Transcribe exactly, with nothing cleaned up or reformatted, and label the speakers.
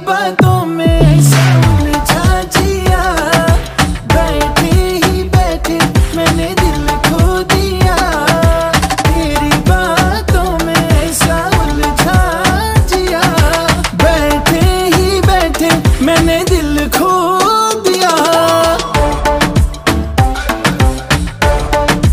Speaker 1: बातों में ऐसा उलझा जिया, बैठे ही बैठे मैंने दिल खो दिया। तेरी बातों में ऐसा उलझा जिया, बैठे ही बैठे मैंने दिल खो